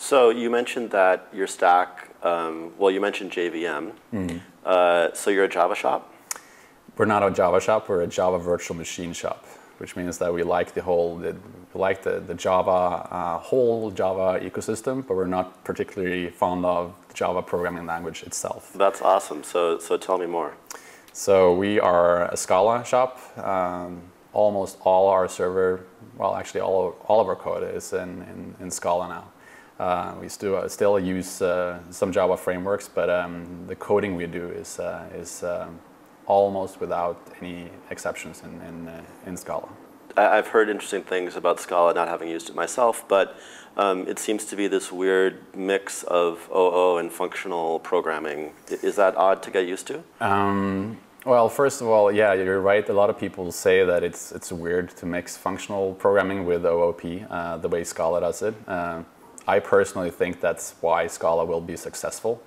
So you mentioned that your stack, well, you mentioned JVM. So you're a Java shop? We're not a Java shop, we're a Java virtual machine shop, which means that we like the Java, whole Java ecosystem, but we're not particularly fond of the Java programming language itself. That's awesome. So tell me more. So we are a Scala shop. Almost all our server, well, actually all of our code is in Scala now. We still use some Java frameworks, but the coding we do is almost without any exceptions in Scala. I've heard interesting things about Scala, not having used it myself, but it seems to be this weird mix of OO and functional programming. Is that odd to get used to? Well, first of all, yeah, you're right. A lot of people say that it's weird to mix functional programming with OOP, the way Scala does it. I personally think that's why Scala will be successful.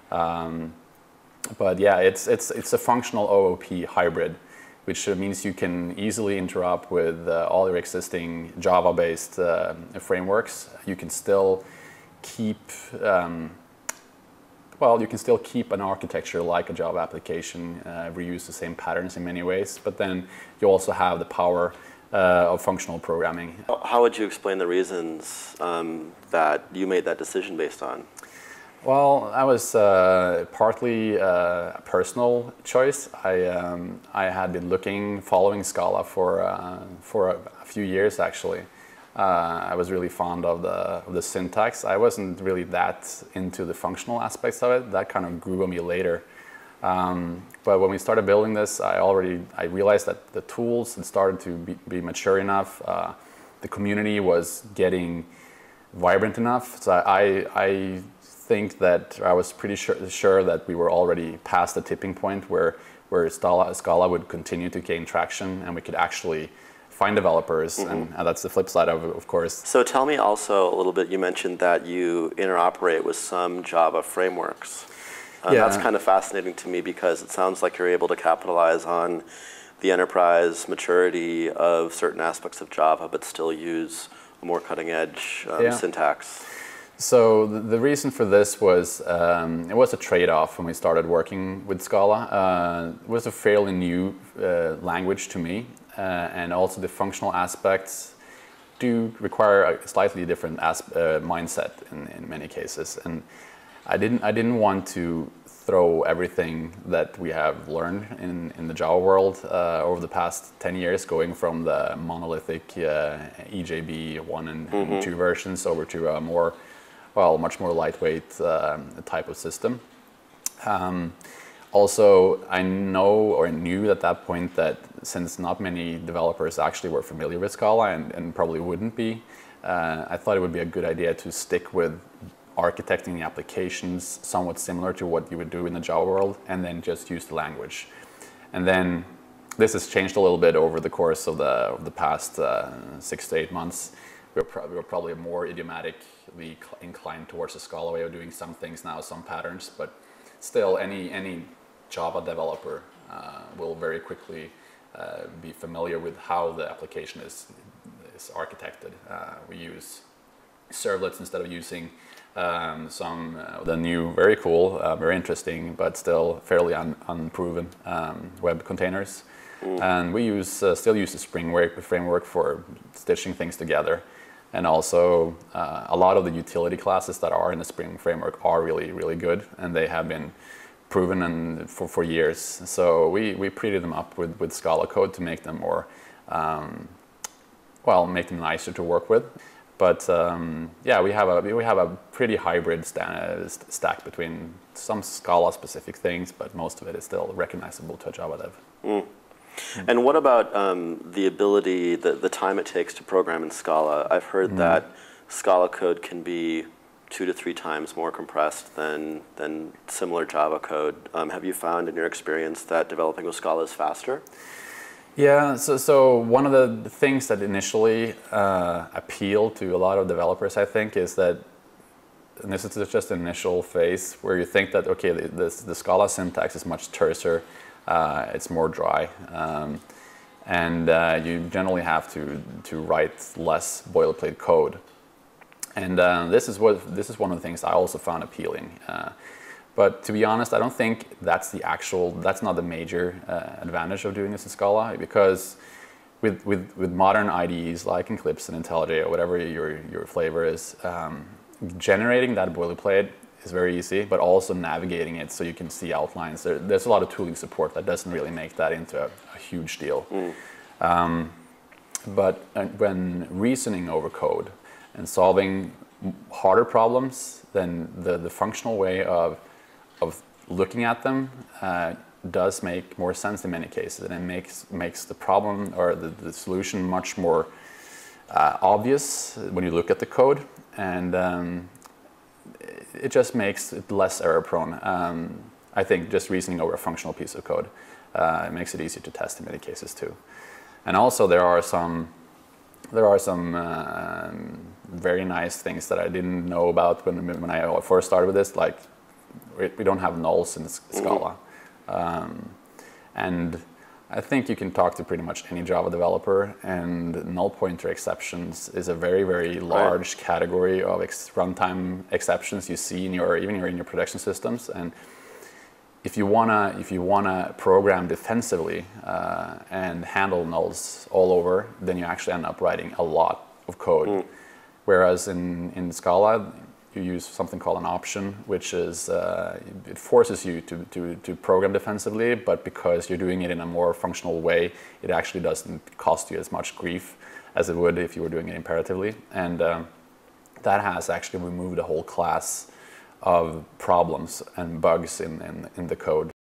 But yeah, it's a functional OOP hybrid, which means you can easily interop with all your existing Java-based frameworks. You can still keep you can still keep an architecture like a Java application, reuse the same patterns in many ways, but then you also have the power of functional programming. How would you explain the reasons that you made that decision based on? Well, that was partly a personal choice. I had been following Scala for a few years actually. I was really fond of the syntax. I wasn't really that into the functional aspects of it. That kind of grew on me later. But when we started building this, I realized that the tools had started to be mature enough. The community was getting vibrant enough. So I think that I was pretty sure that we were already past the tipping point where Scala would continue to gain traction and we could actually find developers, and that's the flip side of course. So tell me also a little bit, you mentioned that you interoperate with some Java frameworks. Yeah. That's kind of fascinating to me because it sounds like you're able to capitalize on the enterprise maturity of certain aspects of Java, but still use a more cutting edge syntax. So the reason for this was, it was a trade-off when we started working with Scala. It was a fairly new language to me, and also the functional aspects do require a slightly different mindset in many cases. And I didn't want to throw everything that we have learned in the Java world over the past 10 years, going from the monolithic EJB 1 and 2 versions over to a much more lightweight type of system. Also, I knew at that point that since not many developers actually were familiar with Scala and probably wouldn't be, I thought it would be a good idea to stick with architecting the applications somewhat similar to what you would do in the Java world, and then just use the language. And then this has changed a little bit over the course of the past 6 to 8 months. We're probably more idiomatically inclined towards the Scala way of doing some things now, some patterns, but still any Java developer will very quickly be familiar with how the application is architected. We use servlets instead of using the new, very cool, very interesting, but still fairly unproven web containers. And we still use the Spring framework for stitching things together. And also, a lot of the utility classes that are in the Spring framework are really, really good, and they have been proven for years. So we prettied them up with Scala code to make them more, make them nicer to work with. But yeah, we have a pretty hybrid stack between some Scala-specific things, but most of it is still recognizable to a Java dev. And what about the ability, the time it takes to program in Scala? I've heard that Scala code can be 2 to 3 times more compressed than similar Java code. Have you found in your experience that developing with Scala is faster? Yeah, so one of the things that initially appealed to a lot of developers, I think, is that, and this is just an initial phase, where you think that, okay, the Scala syntax is much terser, it's more dry, and you generally have to write less boilerplate code. And this is one of the things I also found appealing. But to be honest, I don't think that's not the major advantage of doing this in Scala, because with modern IDEs like Eclipse and IntelliJ or whatever your flavor is, generating that boilerplate is very easy, but also navigating it so you can see outlines. There's a lot of tooling support that doesn't really make that into a huge deal. But when reasoning over code and solving harder problems, then the functional way of looking at them does make more sense in many cases, and it makes the problem or the solution much more obvious when you look at the code, and it just makes it less error prone. I think just reasoning over a functional piece of code, it makes it easier to test in many cases too. And also there are some very nice things that I didn't know about when I first started with this, like we don't have nulls in Scala. And I think you can talk to pretty much any Java developer, and null pointer exceptions is a very, very large category of runtime exceptions you see in even in your production systems. And if you wanna program defensively and handle nulls all over, then you actually end up writing a lot of code. Whereas in Scala, you use something called an option, which is it forces you to program defensively, but because you're doing it in a more functional way, it actually doesn't cost you as much grief as it would if you were doing it imperatively. And that has actually removed a whole class of problems and bugs in the code.